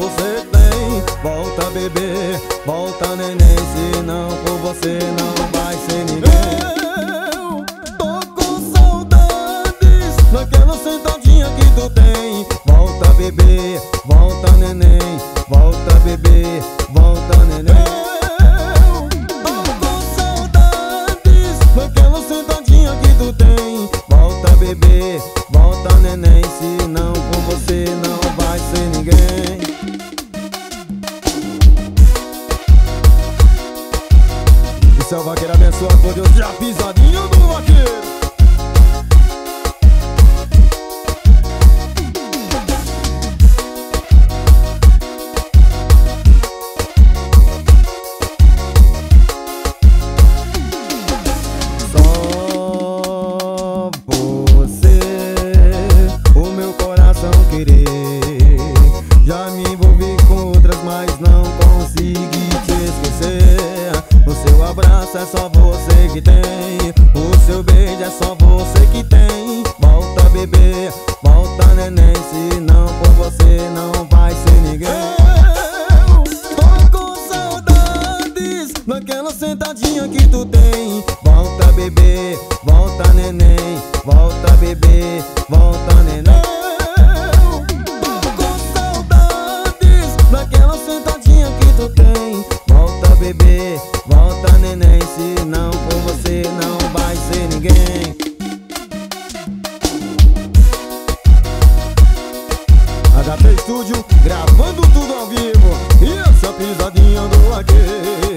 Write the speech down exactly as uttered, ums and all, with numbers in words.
você tem. Volta bebê, volta neném, senão por você não vai ser ninguém. Eu tô com saudades daquela sentadinha que tu tem. Volta bebê, volta neném, volta bebê, volta neném. Eu tô com saudades daquela sentadinha que tu tem. Volta bebê, volta neném, senão com você não vai ser ninguém. O céu vaqueiro abençoa por Deus e a pisadinha do vaqueiro. Já me envolvi com outras, mas não consegui te esquecer. O seu abraço é só você que tem, o seu beijo é só você que tem. Volta bebê, volta neném, senão por você não vai ser ninguém. Eu tô com saudades daquela sentadinha que tu tem. Volta bebê, volta neném, volta bebê, volta neném. Daquela sentadinha que tu tem. Volta bebê, volta neném, senão por você não vai ser ninguém. H P Studio, gravando tudo ao vivo. E essa pisadinha do vaqueiro.